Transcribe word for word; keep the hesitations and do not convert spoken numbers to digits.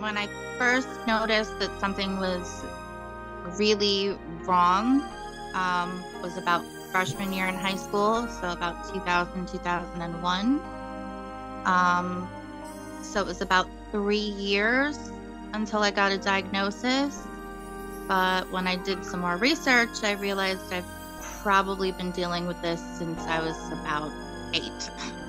When I first noticed that something was really wrong, um, was about freshman year in high school, so about two thousand, two thousand one. Um, so it was about three years until I got a diagnosis. But when I did some more research, I realized I've probably been dealing with this since I was about eight.